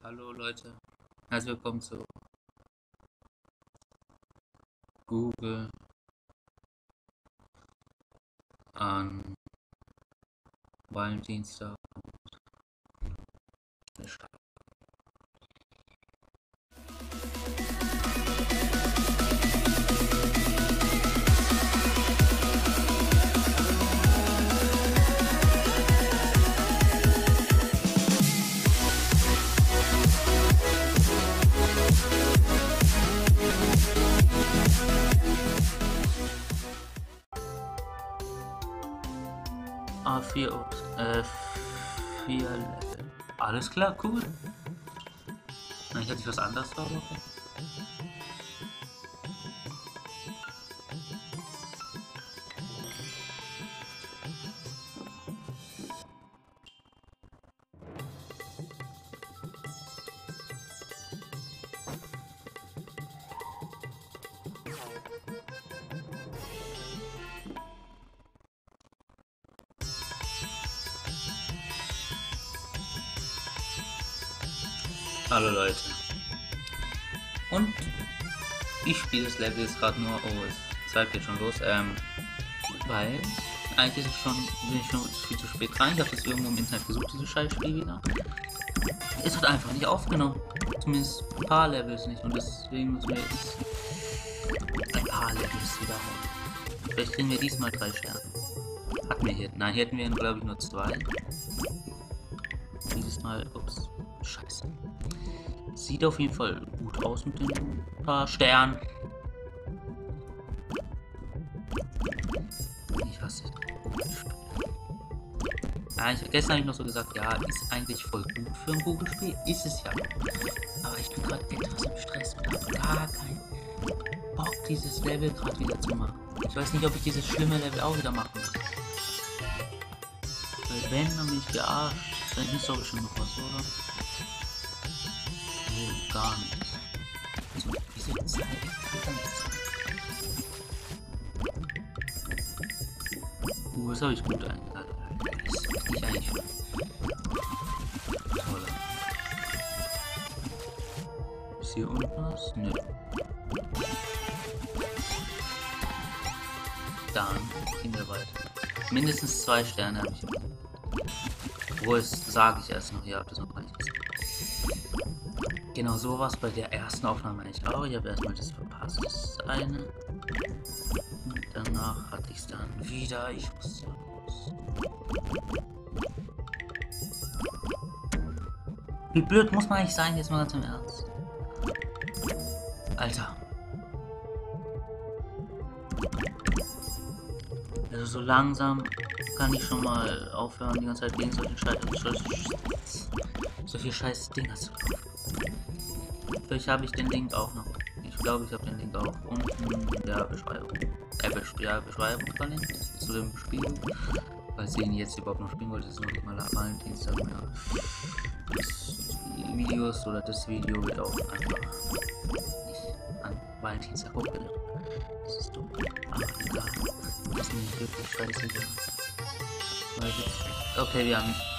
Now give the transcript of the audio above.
Hallo Leute, herzlich willkommen zu Google an Valentinstag. A4, 4 Level. Alles klar, cool. Ich hatte was anderes vorgehabt. Hallo Leute. Und ich spiele das Level jetzt gerade nur. Oh, es Zeit geht schon los. Weil eigentlich ist es schon, bin ich schon viel zu spät rein. Ich habe das irgendwo im Internet gesucht, dieses Scheißspiel wieder. Es hat einfach nicht aufgenommen. Zumindest ein paar Levels nicht. Und deswegen müssen wir jetzt ein paar Levels wiederholen. Vielleicht kriegen wir diesmal 3 Sterne. Hatten wir hier. Nein, hier hätten wir glaube ich nur 2. Dieses Mal. Ups. Scheiße. Sieht auf jeden Fall gut aus mit den paar Sternen. Ich hasse gestern habe ich noch so gesagt, ja, ist eigentlich voll gut für ein Google-Spiel. Ist es ja. Aber ich bin gerade etwas im Stress und habe gar keinen Bock, dieses Level gerade wieder zu machen. Ich weiß nicht, ob ich dieses schlimme Level auch wieder machen muss. Weil wenn, dann bin ich gearscht. Dann ist doch bestimmt noch was, oder? Nee, gar nicht. Also, wieso Zeit? Das habe ich gut eingeleitet. Das ist nicht eigentlich toll. Ist hier unten was? Nö. Dann gehen wir weiter. Mindestens 2 Sterne habe ich. Obwohl, es sage ich erst noch, ihr habt das noch gar nicht gesagt. Genau so war es bei der ersten Aufnahme eigentlich auch. Ich habe erstmal das verpasst, das eine. Und danach hatte ich es dann wieder. Ich muss los. Wie blöd muss man eigentlich sein, jetzt mal ganz im Ernst. Alter. Also so langsam kann ich schon mal aufhören, die ganze Zeit gegen solche scheiß Dinger zu kaufen. Vielleicht habe ich den Link auch noch. Ich glaube, ich habe den Link auch unten in der Beschreibung. Beschreibung verlinkt zu dem Spiel. Falls ihr ihn jetzt überhaupt noch spielen wollt, ist es noch nicht mal Valentinstag mehr. Das Video wird auch einfach nicht an Valentinstag hochgeladen. Das ist dumm. Aber egal. Das ist nicht wirklich scheißegal. Okay, wir haben